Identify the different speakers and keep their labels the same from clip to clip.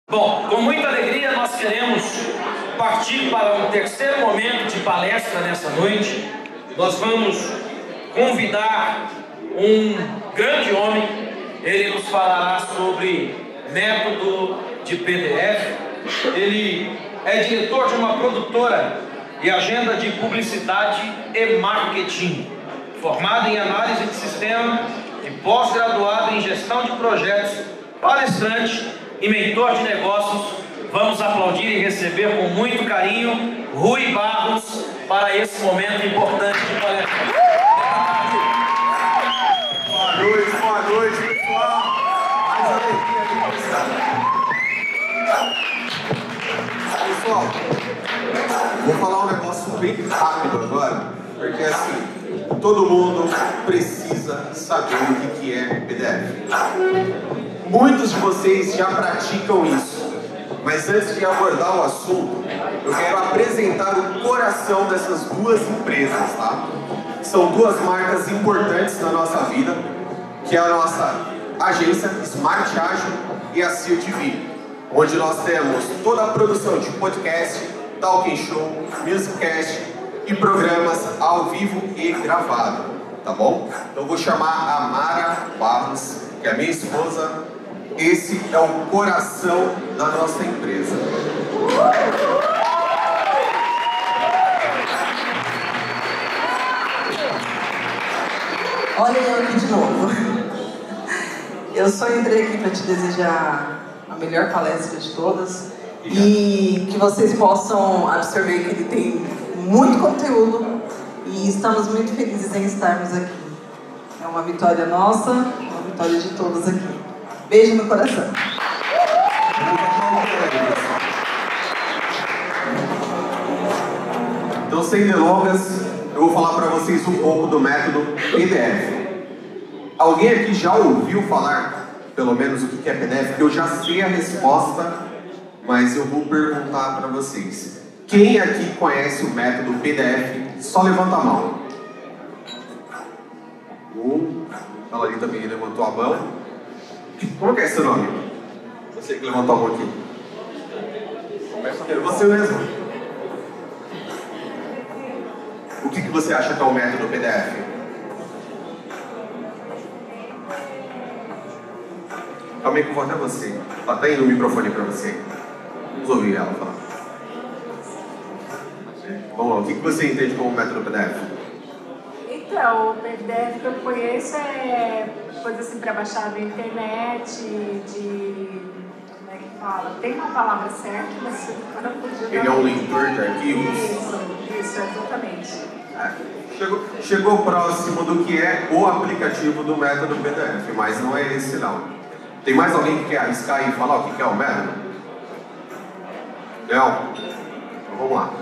Speaker 1: Bom, com muita alegria nós queremos partir para um terceiro momento de palestra nessa noite. Nós vamos convidar um grande homem. Ele nos falará sobre método de PDF. Ele é diretor de uma produtora e agenda de publicidade e marketing, formado em análise de sistema e pós-graduado em gestão de projetos, palestrante e mentor de negócios. Vamos aplaudir e receber com muito carinho Rui Barros para esse momento importante de palestra.
Speaker 2: Boa noite, pessoal. Mais alegria aqui. Pessoal, vou falar um negócio bem rápido agora, porque assim, todo mundo precisa saber o que é PDF. Muitos de vocês já praticam isso, mas antes de abordar o assunto, eu quero apresentar o coração dessas duas empresas, tá? São duas marcas importantes na nossa vida, que é a nossa agência Smart Agile e a Seal TV, onde nós temos toda a produção de podcast, talking show, musicast e programas ao vivo e gravado, tá bom? Então eu vou chamar a Mara Barros, que é minha esposa. Esse é o coração da nossa empresa.
Speaker 3: Olha eu aqui de novo. Eu só entrei aqui para te desejar a melhor palestra de todas e que vocês possam absorver que ele tem muito conteúdo e estamos muito felizes em estarmos aqui. É uma vitória nossa, uma vitória de todos aqui. Beijo no coração.
Speaker 2: Então, sem delongas, eu vou falar para vocês um pouco do método PDF. Alguém aqui já ouviu falar, pelo menos, o que é PDF? Eu já sei a resposta, mas eu vou perguntar para vocês. Quem aqui conhece o método PDF? Só levanta a mão. Ela ali também levantou a mão. Como que é seu nome? Você que levantou a mão aqui. É você mesmo. O que você acha que é o método PDF? Calma aí que eu vou até você. Ela tá indo o microfone para você. Vamos ouvir ela falar. Vamos lá, o que você entende como método PDF?
Speaker 4: Então, o PDF que eu conheço é coisa assim para baixar da internet, como é que fala? Tem uma palavra certa, mas eu não podia.
Speaker 2: Ele é um leitor de arquivos?
Speaker 4: Isso, exatamente.
Speaker 2: Chegou próximo do que é o aplicativo do método PDF, mas não é esse não. Tem mais alguém que quer arriscar e falar o que é o método? Não? Então vamos lá.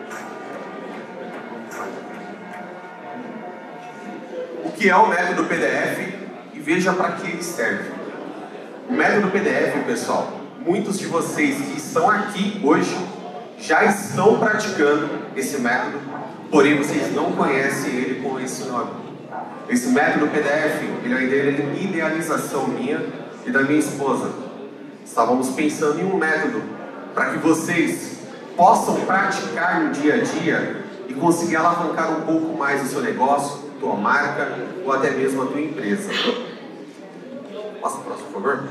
Speaker 2: O que é o método PDF e veja para que ele serve. O método PDF, pessoal, muitos de vocês que estão aqui hoje já estão praticando esse método, porém vocês não conhecem ele com esse nome. Esse método PDF, ele é uma idealização minha e da minha esposa. Estávamos pensando em um método para que vocês possam praticar no dia a dia e conseguir alavancar um pouco mais o seu negócio, tua marca ou até mesmo a tua empresa. Passa o próximo, por favor.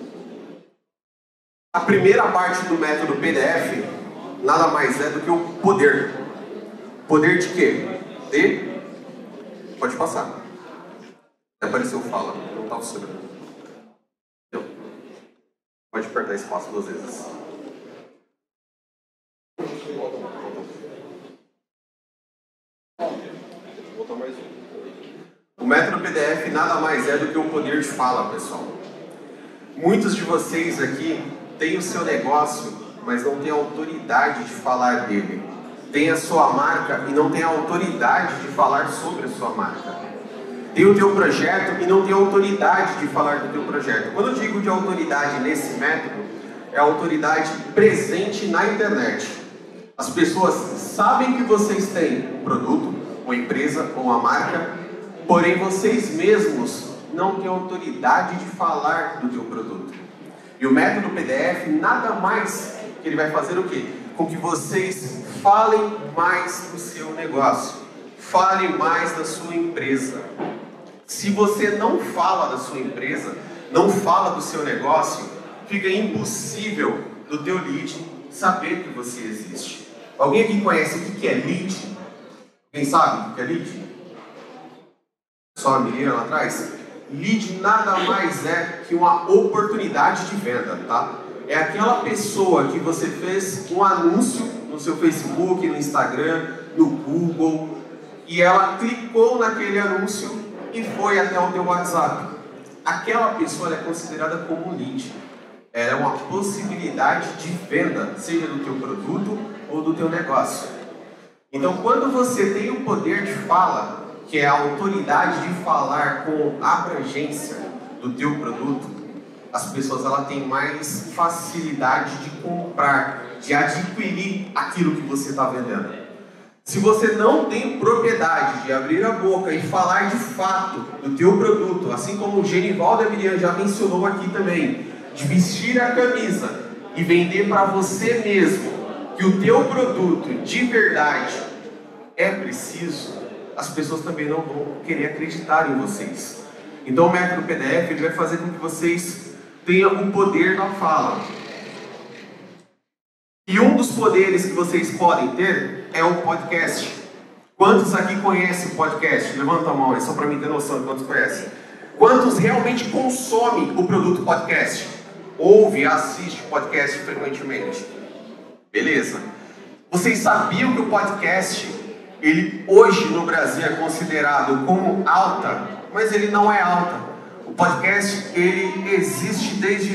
Speaker 2: A primeira parte do método PDF nada mais é do que o poder. Poder de quê? Pode passar. Apareceu fala, não está funcionando. Pode apertar espaço 2 vezes. Voltar mais um. O método PDF nada mais é do que o poder de fala, pessoal. Muitos de vocês aqui têm o seu negócio, mas não têm autoridade de falar dele. Tem a sua marca e não tem a autoridade de falar sobre a sua marca. Tem o teu projeto e não tem a autoridade de falar do teu projeto. Quando eu digo de autoridade nesse método, é a autoridade presente na internet. As pessoas sabem que vocês têm um produto, uma empresa ou uma marca, porém vocês mesmos não têm autoridade de falar do teu produto. E o método PDF nada mais que ele vai fazer o quê? Com que vocês falem mais do seu negócio, falem mais da sua empresa. Se você não fala da sua empresa, não fala do seu negócio, fica impossível do teu lead saber que você existe. Alguém aqui conhece o que é lead? Quem sabe o que é lead? Só a menina lá atrás? Lead nada mais é que uma oportunidade de venda, tá? É aquela pessoa que você fez um anúncio no seu Facebook, no Instagram, no Google, e ela clicou naquele anúncio e foi até o teu WhatsApp. Aquela pessoa é considerada como um lead. Ela é uma possibilidade de venda, seja do teu produto ou do teu negócio. Então, quando você tem o poder de fala, que é a autoridade de falar com abrangência do teu produto, as pessoas têm mais facilidade de comprar, de adquirir aquilo que você está vendendo. Se você não tem propriedade de abrir a boca e falar de fato do teu produto, assim como o Genivaldo e a Miriam já mencionou aqui também, de vestir a camisa e vender para você mesmo que o teu produto de verdade é preciso, as pessoas também não vão querer acreditar em vocês. Então o método PDF ele vai fazer com que vocês tenham o poder da fala. E um dos poderes que vocês podem ter é o podcast. Quantos aqui conhecem o podcast? Levanta a mão, é só para mim ter noção de quantos conhecem. Quantos realmente consomem o produto podcast? Ouve, assiste podcast frequentemente? Beleza. Vocês sabiam que o podcast, ele hoje no Brasil é considerado como alta, mas ele não é alta. O podcast, ele existe desde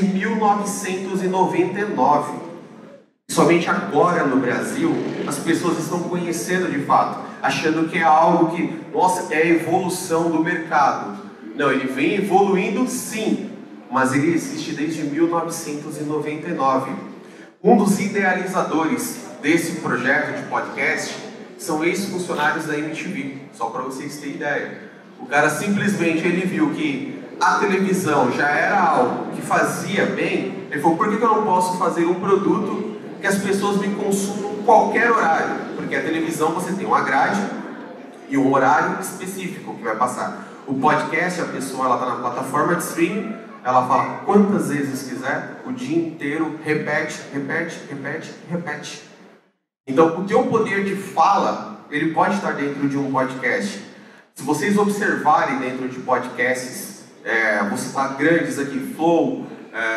Speaker 2: 1999. Somente agora no Brasil, as pessoas estão conhecendo de fato, achando que é algo que, nossa, é a evolução do mercado. Não, ele vem evoluindo sim, mas ele existe desde 1999. Um dos idealizadores desse projeto de podcast são ex-funcionários da MTV, só para vocês terem ideia. O cara simplesmente ele viu que a televisão já era algo que fazia bem, ele falou, por que eu não posso fazer um produto que as pessoas me consumam em qualquer horário? Porque a televisão você tem uma grade e um horário específico que vai passar. O podcast, a pessoa ela está na plataforma de streaming, ela fala quantas vezes quiser, o dia inteiro, repete, repete, repete, repete. Então o teu poder de fala, ele pode estar dentro de um podcast. Se vocês observarem dentro de podcasts, vou citar grandes aqui, Flow,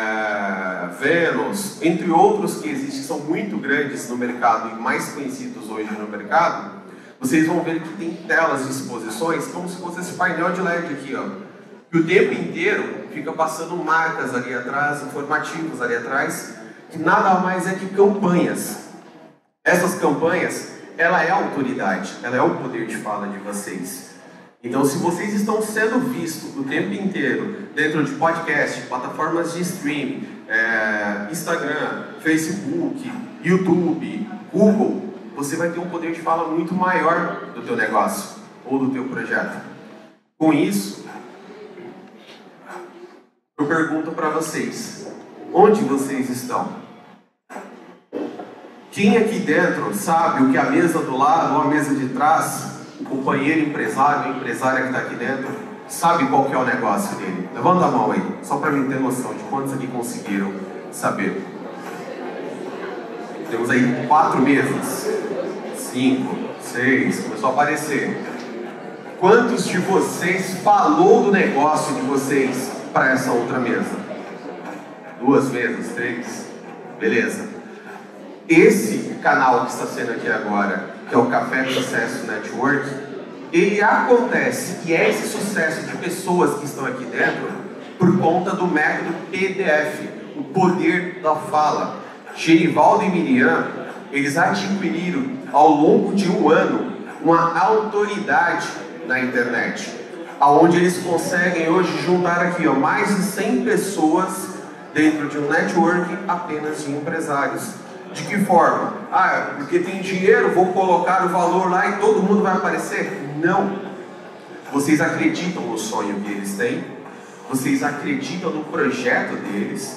Speaker 2: Venus, entre outros que existem, que são muito grandes no mercado e mais conhecidos hoje no mercado, vocês vão ver que tem telas de exposições como se fosse esse painel de LED aqui, ó, que o tempo inteiro fica passando marcas ali atrás, informativos ali atrás, que nada mais é que campanhas. Essas campanhas, ela é a autoridade, ela é o poder de fala de vocês. Então, se vocês estão sendo vistos o tempo inteiro dentro de podcast, plataformas de streaming, Instagram, Facebook, YouTube, Google, você vai ter um poder de fala muito maior do teu negócio ou do teu projeto. Com isso, eu pergunto para vocês, onde vocês estão? Quem aqui dentro sabe o que a mesa do lado ou a mesa de trás, o companheiro empresário, a empresária que está aqui dentro, sabe qual que é o negócio dele? Levanta a mão aí, só para mim ter noção de quantos aqui conseguiram saber. Temos aí 4 mesas, 5, 6, começou a aparecer. Quantos de vocês falou do negócio de vocês para essa outra mesa? 2 mesas, 3, beleza. Esse canal que está sendo aqui agora, que é o Café Sucesso Network, ele acontece, e é esse sucesso de pessoas que estão aqui dentro, por conta do método PDF, o poder da fala. Genivaldo e Miriam, eles adquiriram ao longo de um ano uma autoridade na internet, aonde eles conseguem hoje juntar aqui mais de 100 pessoas dentro de um network apenas de empresários. De que forma? Porque tem dinheiro, vou colocar o valor lá e todo mundo vai aparecer? Não. Vocês acreditam no sonho que eles têm, vocês acreditam no projeto deles,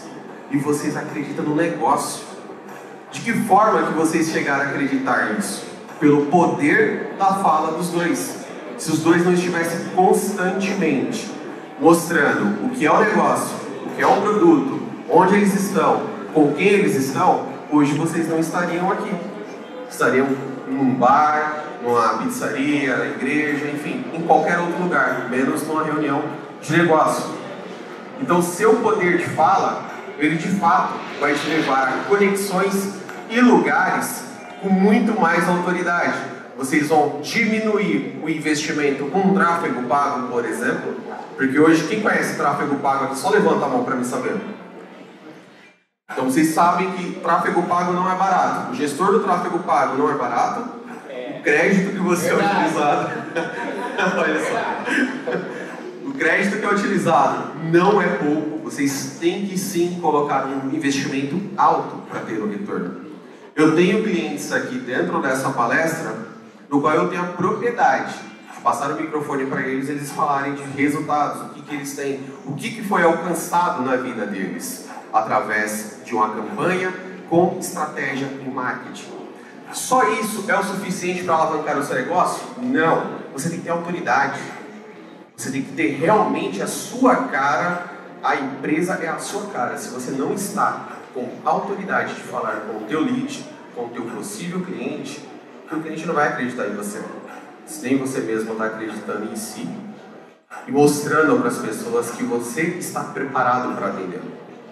Speaker 2: e vocês acreditam no negócio. De que forma que vocês chegaram a acreditar nisso? Pelo poder da fala dos dois. Se os dois não estivessem constantemente mostrando o que é o negócio, o que é o produto, onde eles estão, com quem eles estão, hoje vocês não estariam aqui. Estariam num bar, numa pizzaria, na igreja, enfim, em qualquer outro lugar, menos numa reunião de negócio. Então, seu poder de fala, ele de fato vai te levar a conexões e lugares com muito mais autoridade. Vocês vão diminuir o investimento com tráfego pago, por exemplo, porque hoje quem conhece tráfego pago aqui, só levanta a mão para me saber. Então vocês sabem que tráfego pago não é barato. O gestor do tráfego pago não é barato. O crédito que você é utilizado, olha só, o crédito que é utilizado não é pouco. Vocês têm que sim colocar um investimento alto para ter o retorno. Eu tenho clientes aqui dentro dessa palestra, no qual eu tenho a propriedade de passar o microfone para eles falarem de resultados, o que eles têm, o que foi alcançado na vida deles, através de uma campanha com estratégia em marketing. Só isso é o suficiente para alavancar o seu negócio? Não. Você tem que ter autoridade. Você tem que ter realmente a sua cara. A empresa é a sua cara. Se você não está com autoridade de falar com o teu lead, com o teu possível cliente, o cliente não vai acreditar em você. Se nem você mesmo está acreditando em si e mostrando para as pessoas que você está preparado para atender.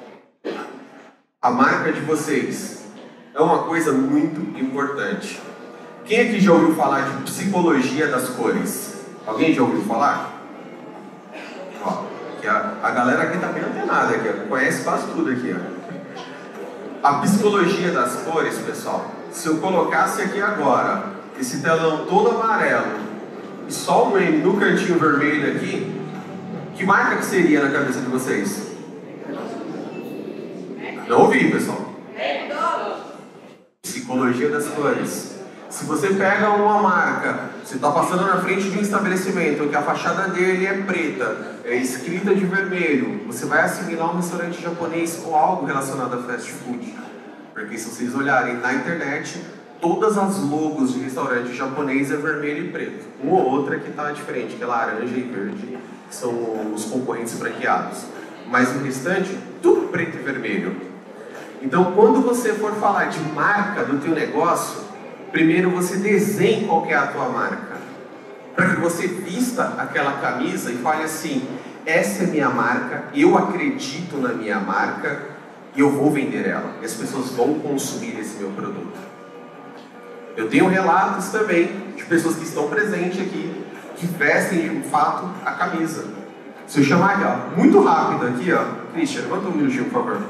Speaker 2: A marca de vocês é uma coisa muito importante. Quem aqui já ouviu falar de psicologia das cores? Alguém já ouviu falar? Ó, que a galera aqui está bem antenada, aqui, conhece quase tudo aqui. Ó. A psicologia das cores, pessoal, se eu colocasse aqui agora esse telão todo amarelo e só um M no cantinho vermelho aqui, que marca que seria na cabeça de vocês? Não ouvi, pessoal. Psicologia das cores. Se você pega uma marca, você está passando na frente de um estabelecimento que a fachada dele é preta, é escrita de vermelho, você vai assimilar um restaurante japonês ou algo relacionado a fast food. Porque se vocês olharem na internet, todas as logos de restaurante japonês é vermelho e preto. Uma ou outra que está diferente, que é laranja e verde, que são os concorrentes franqueados. Mas o restante, tudo preto e vermelho. Então, quando você for falar de marca do teu negócio, primeiro você desenhe qual que é a tua marca. Para que você vista aquela camisa e fale assim, essa é minha marca, eu acredito na minha marca e eu vou vender ela. E as pessoas vão consumir esse meu produto. Eu tenho relatos também de pessoas que estão presentes aqui, que vestem de fato a camisa. Se eu chamar aqui, ó, muito rápido aqui, ó, Christian, levanta um minutinho, por favor.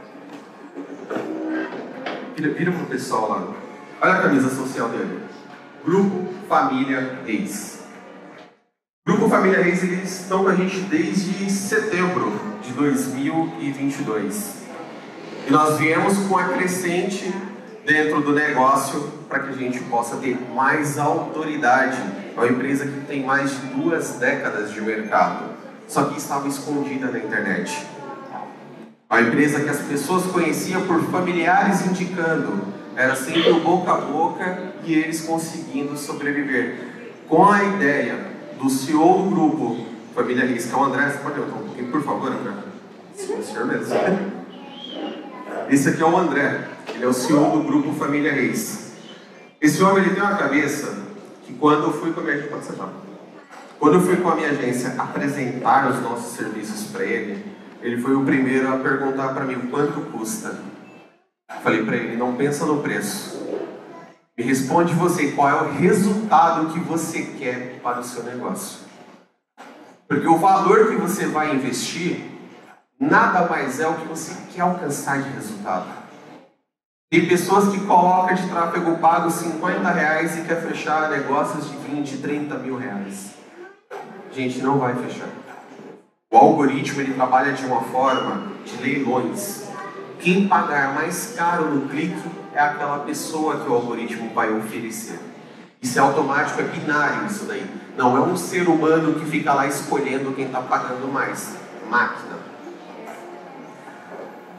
Speaker 2: Vira pro pessoal lá. Olha a camisa social dele. Grupo Família Reis. Grupo Família Reis, eles estão com a gente desde setembro de 2022. E nós viemos com a crescente dentro do negócio para que a gente possa ter mais autoridade. É uma empresa que tem mais de 2 décadas de mercado, só que estava escondida na internet. A empresa que as pessoas conheciam por familiares indicando, era sempre o boca a boca e eles conseguindo sobreviver. Com a ideia do CEO do grupo Família Reis, que é o André, você pode levantar um pouquinho, por favor, André? Sim, senhor mesmo. Esse aqui é o André, ele é o CEO do grupo Família Reis. Esse homem, ele tem uma cabeça que quando eu fui com a minha agência, pode sentar. Quando eu fui com a minha agência apresentar os nossos serviços para ele foi o primeiro a perguntar para mim quanto custa. Falei para ele, não pensa no preço. Me responde você qual é o resultado que você quer para o seu negócio. Porque o valor que você vai investir nada mais é o que você quer alcançar de resultado. Tem pessoas que colocam de tráfego pago R$50 e quer fechar negócios de 20, 30 mil reais. Gente, não vai fechar. O algoritmo, ele trabalha de uma forma de leilões. Quem pagar mais caro no clique é aquela pessoa que o algoritmo vai oferecer. Isso é automático, é binário isso daí. Não é um ser humano que fica lá escolhendo quem está pagando mais. Máquina.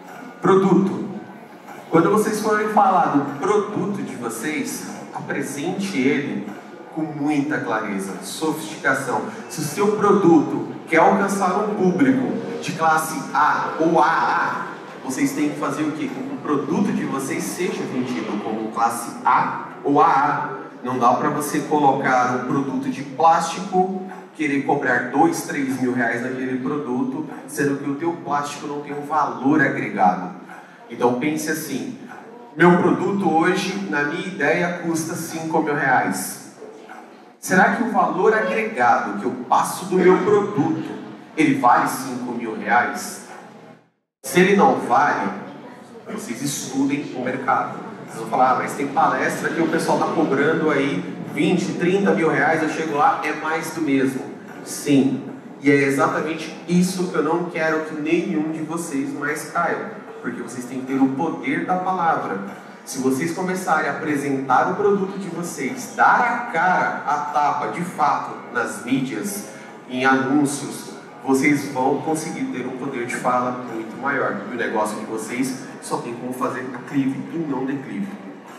Speaker 2: Produto. Quando vocês forem falar do produto de vocês, apresente ele com muita clareza, sofisticação. Se o seu produto quer alcançar um público de classe A ou AA, vocês têm que fazer o quê? Que o produto de vocês seja vendido como classe A ou AA. Não dá para você colocar um produto de plástico, querer cobrar 2, 3 mil reais naquele produto, sendo que o teu plástico não tem um valor agregado. Então pense assim, meu produto hoje, na minha ideia, custa 5 mil reais. Será que o valor agregado que eu passo do meu produto, ele vale 5 mil reais? Se ele não vale, vocês estudem o mercado. Vocês vão falar, mas tem palestra que o pessoal está cobrando aí 20, 30 mil reais, eu chego lá, é mais do mesmo. Sim, e é exatamente isso que eu não quero que nenhum de vocês mais caia, porque vocês têm que ter o poder da palavra. Se vocês começarem a apresentar o produto de vocês, dar a cara, a tapa, de fato, nas mídias, em anúncios, vocês vão conseguir ter um poder de fala muito maior. E o negócio de vocês só tem como fazer aclive e não declive.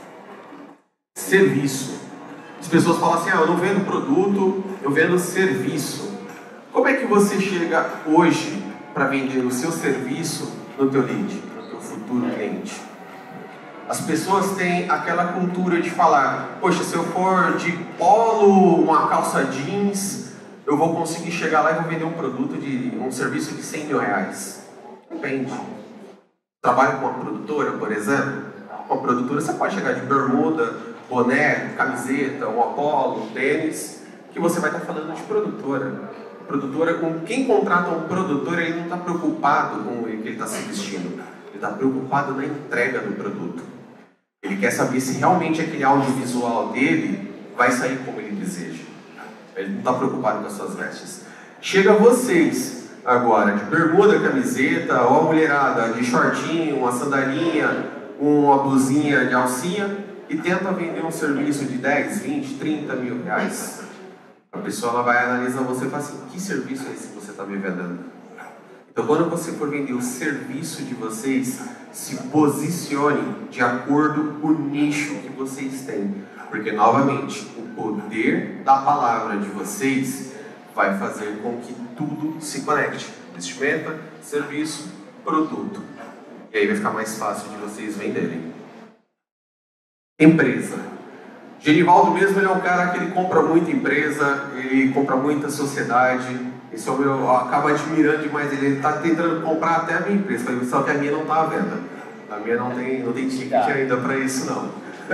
Speaker 2: Serviço. As pessoas falam assim, eu não vendo produto, eu vendo serviço. Como é que você chega hoje para vender o seu serviço no teu lead, no teu futuro cliente? As pessoas têm aquela cultura de falar, poxa, se eu for de polo, uma calça jeans, eu vou conseguir chegar lá e vou vender um produto, um serviço de 100 mil reais. Depende. Trabalho com uma produtora, por exemplo. Uma produtora, você pode chegar de bermuda, boné, camiseta, um polo, um tênis, que você vai estar falando de produtora. Produtora, com quem contrata um produtor, ele não está preocupado com o que ele está se vestindo. Ele está preocupado na entrega do produto. Ele quer saber se realmente aquele audiovisual dele vai sair como ele deseja. Ele não está preocupado com as suas vestes. Chega vocês agora de bermuda, camiseta, ou a mulherada de shortinho, uma sandalinha, uma blusinha de alcinha e tenta vender um serviço de 10, 20, 30 mil reais. A pessoa ela vai analisar você e fala assim, que serviço é esse que você está me vendendo? Então quando você for vender o serviço de vocês, se posicione de acordo com o nicho que vocês têm. Porque novamente, o poder da palavra de vocês vai fazer com que tudo se conecte. Vestimenta, serviço, produto. E aí vai ficar mais fácil de vocês venderem. Empresa. Genivaldo mesmo, ele é um cara que ele compra muita empresa, ele compra muita sociedade. Esse homem eu acabo admirando demais ele. Ele está tentando comprar até a minha empresa, só que a minha não está à venda. A minha não tem ticket ainda para isso não.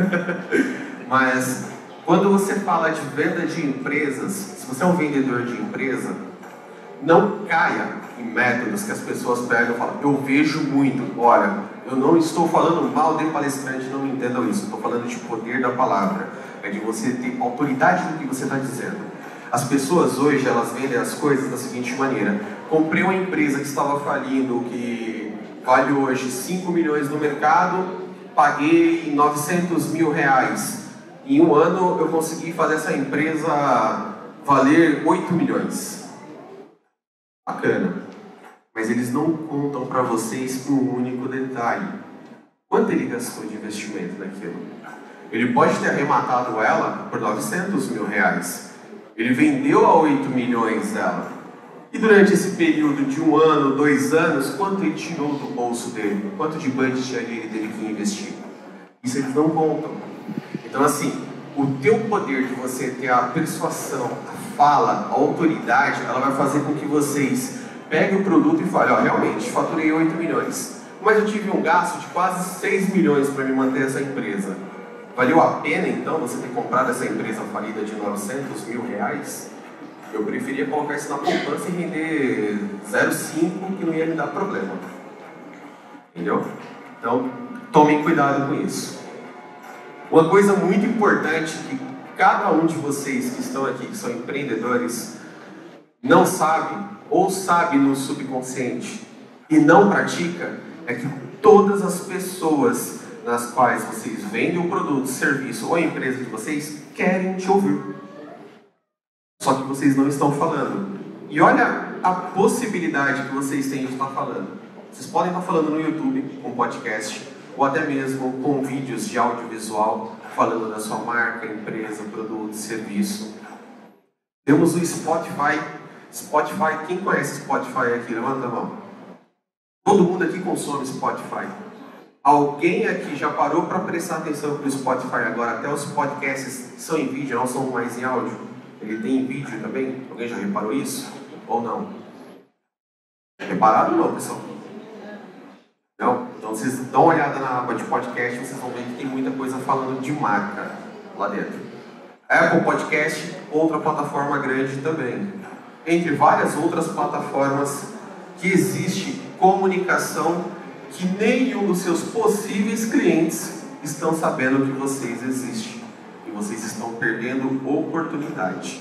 Speaker 2: Mas quando você fala de venda de empresas, se você é um vendedor de empresa, não caia em métodos que as pessoas pegam e falam, eu vejo muito. Olha, eu não estou falando mal de palestrante, não entendam isso. Estou falando de poder da palavra. É de você ter autoridade no que você está dizendo. As pessoas hoje, elas vendem as coisas da seguinte maneira. Comprei uma empresa que estava falindo, que vale hoje 5 milhões no mercado, paguei 900 mil reais. Em um ano eu consegui fazer essa empresa valer 8 milhões. Bacana. Mas eles não contam para vocês um único detalhe. Quanto ele gastou de investimento naquilo? Ele pode ter arrematado ela por 900 mil reais. Ele vendeu a 8 milhões dela. E durante esse período de 1 ano, 2 anos, quanto ele tirou do bolso dele? Quanto de budget ele teve que investir? Isso eles não contam. Então assim, o teu poder de você ter a persuasão, a fala, a autoridade, ela vai fazer com que vocês peguem o produto e falem, ó, realmente, faturei 8 milhões. Mas eu tive um gasto de quase 6 milhões para me manter essa empresa. Valeu a pena, então, você ter comprado essa empresa falida de 900 mil reais? Eu preferia colocar isso na poupança e render 0,5, que não ia me dar problema. Entendeu? Então, tomem cuidado com isso. Uma coisa muito importante que cada um de vocês que estão aqui, que são empreendedores, não sabe, ou sabe no subconsciente, e não pratica, é que todas as pessoas nas quais vocês vendem o produto, serviço ou a empresa de vocês querem te ouvir. Só que vocês não estão falando. E olha a possibilidade que vocês têm de estar falando. Vocês podem estar falando no YouTube com podcast, ou até mesmo com vídeos de audiovisual, falando da sua marca, empresa, produto, serviço. Temos o Spotify. Spotify, quem conhece Spotify aqui? Levanta a mão. Todo mundo aqui consome Spotify. Alguém aqui já parou para prestar atenção para o Spotify agora? Até os podcasts são em vídeo, não são mais em áudio. Ele tem em vídeo também? Alguém já reparou isso? Ou não? Repararam ou não, pessoal? Não? Então vocês dão uma olhada na aba de podcast, vocês vão ver que tem muita coisa falando de marca lá dentro. Apple Podcast, outra plataforma grande também. Entre várias outras plataformas que existe comunicação que nenhum dos seus possíveis clientes estão sabendo que vocês existem. E vocês estão perdendo oportunidade.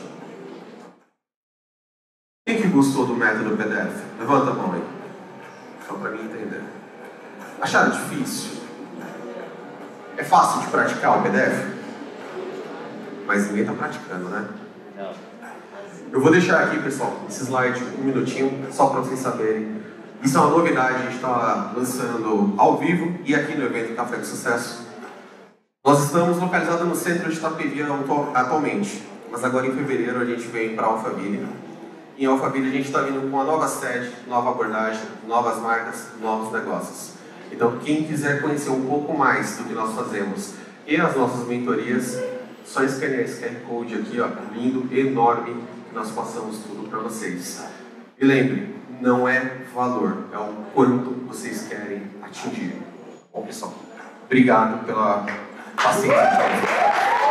Speaker 2: Quem que gostou do método PDF? Levanta a mão aí. Só para mim entender. Acharam difícil? É fácil de praticar o PDF? Mas ninguém está praticando, né? Não. Eu vou deixar aqui, pessoal, esse slide um minutinho, só para vocês saberem. Isso é uma novidade, a gente está lançando ao vivo e aqui no evento Café de Sucesso. Nós estamos localizados no centro de Itapevi atualmente, mas agora em fevereiro a gente vem para Alphaville. Em Alphaville a gente está vindo com uma nova sede, nova abordagem, novas marcas, novos negócios. Então quem quiser conhecer um pouco mais do que nós fazemos e as nossas mentorias, só escanear esse QR Code aqui, ó, lindo, enorme, que nós passamos tudo para vocês. E lembre, não é valor, é o quanto vocês querem atingir. Bom, pessoal, obrigado pela paciência.